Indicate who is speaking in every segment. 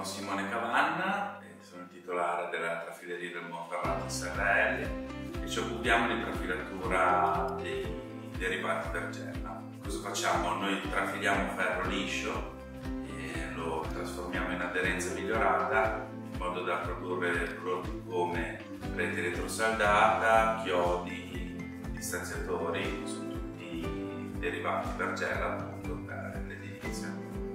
Speaker 1: Simone Cavanna, sono il titolare della trafileria del Monferrato SRL e ci occupiamo di trafilatura dei derivati Vergella. Cosa facciamo? Noi trafiliamo ferro liscio e lo trasformiamo in aderenza migliorata in modo da produrre prodotti come rete elettrosaldata, chiodi, distanziatori, sono tutti derivati Vergella appunto per l'edilizia.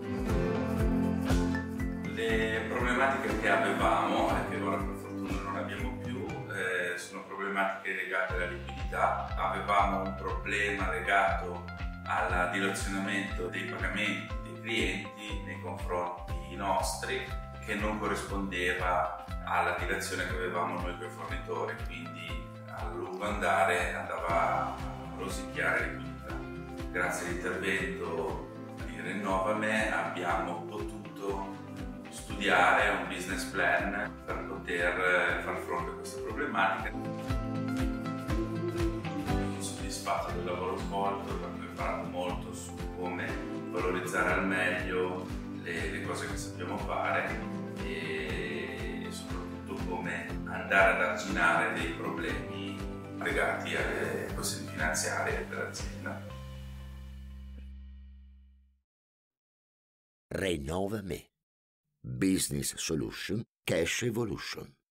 Speaker 1: Le problematiche che avevamo e che ora per fortuna non abbiamo più sono problematiche legate alla liquidità. Avevamo un problema legato al dilazionamento dei pagamenti dei clienti nei confronti nostri che non corrispondeva alla dilazione che avevamo noi con i fornitori, quindi a lungo andare andava a rosicchiare liquidità. Grazie all'intervento di Rinnovame abbiamo potuto studiare un business plan per poter far fronte a queste problematiche. Sono soddisfatto del lavoro svolto perché ho imparato molto su come valorizzare al meglio le cose che sappiamo fare e soprattutto come andare ad arginare dei problemi legati alle questioni finanziarie dell'azienda.
Speaker 2: Rinnovame. Business Solution Cash Evolution.